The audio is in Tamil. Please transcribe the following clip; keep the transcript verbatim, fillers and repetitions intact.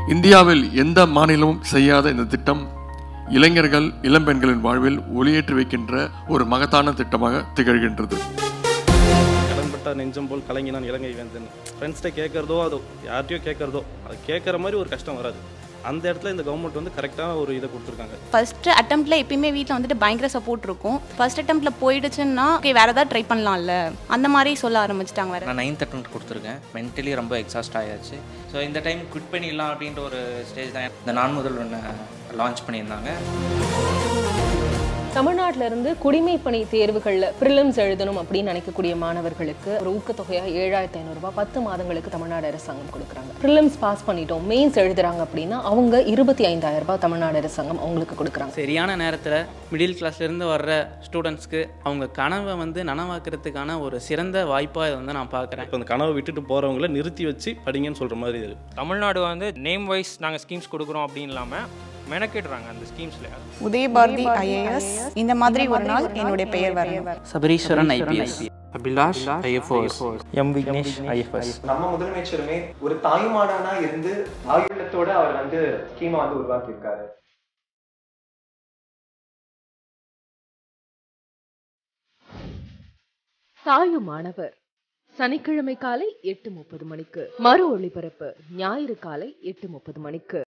இந்தியாவில் எந்த மாநிலமும் செய்யாத இந்த திட்டம் இளைஞர்கள் இளம்பெண்களின் வாழ்வில் ஒளியேற்றி வைக்கின்ற ஒரு மகத்தான திட்டமாக திகழ்கின்றது. கடன்பட்ட நெஞ்சம் போல் கலங்கினான் இலங்கை வேந்தன். ஃப்ரெண்ட்ஸ்கிட்ட கேட்கறதோ அதோ யார்ட்டையோ கேட்கறதோ அது கேட்குற மாதிரி ஒரு கஷ்டம் வராது. அந்த இடத்துல இந்த கவர்மெண்ட் வந்து கரெக்டான ஒரு இதை கொடுத்துருக்காங்க. ஃபர்ஸ்ட் அட்டெம்ப்ட்ல எப்பயுமே வீட்டில் வந்துட்டு பயங்கர சப்போர்ட் இருக்கும். ஃபர்ஸ்ட் அட்டெம்ப்ட்ல போயிடுச்சுன்னா ஓகே வேற ஏதாவது ட்ரை பண்ணலாம்ல அந்த மாதிரி சொல்ல ஆரம்பிச்சிட்டாங்க. வேற நான் நைன்த் அட்டெம்ப்ட் கொடுத்துருக்கேன். மென்டலி ரொம்ப எக்ஸாஸ்ட் ஆயாச்சு. ஸோ இந்த டைம் குவிட் பண்ணிடலாம் அப்படின்ற ஒரு ஸ்டேஜ் தான் இந்த நான் முதல் ஒன்று லான்ச் பண்ணியிருந்தாங்க. தமிழ்நாட்டில இருந்து குடிமை பணி தேர்வுகளில் ப்ரிலிம்ஸ் எழுதணும் அப்படின்னு நினைக்கக்கூடிய மாணவர்களுக்கு ஒரு ஊக்கத்தொகையாக ஏழாயிரத்தி ஐநூறுரூபா பத்து மாதங்களுக்கு தமிழ்நாடு அரசாங்கம் கொடுக்குறாங்க. ப்ரிலிம்ஸ் பாஸ் பண்ணிட்டோம் மெயின்ஸ் எழுதுறாங்க அப்படின்னா அவங்க இருபத்தி ஐந்தாயிரம் ரூபாய் தமிழ்நாடு அரசாங்கம் அவங்களுக்கு கொடுக்குறாங்க. சரியான நேரத்தில் மிடில் கிளாஸ்லேருந்து வர்ற ஸ்டூடெண்ட்ஸ்க்கு அவங்க கனவை வந்து நனவாக்குறதுக்கான ஒரு சிறந்த வாய்ப்பாக இதை வந்து நான் பார்க்குறேன். இப்போ அந்த கனவை விட்டுட்டு போகிறவங்கள நிறுத்தி வச்சு படிங்கன்னு சொல்கிற மாதிரி இது. தமிழ்நாடு வந்து நேம் வைஸ் நாங்கள் ஸ்கீம்ஸ் கொடுக்குறோம் அப்படின்னு இல்லாமல் மெனக்கெடுறாங்க அந்த ஸ்கீம்ஸ்ல. உதயபாரதி ஐஏஎஸ் இந்த மாதிரி ஒரு நாள் என்னுடைய பெயர் வரணும். Sabareeswaran IPS, Abhilash IFS, M Vignesh IFS. நம்ம முதலமைச்சருமே ஒரு தாய்மாடானா இருந்து ஆயுளத்தோட அவர் வந்து ஸ்கீமா வந்து உருவாக்கி இருக்காரு. தாயுமானவர் சனிக்கிழமை காலை எட்டு முப்பது மணிக்கு, மறு ஒளிபரப்பு ஞாயிறு காலை எட்டு முப்பது மணிக்கு.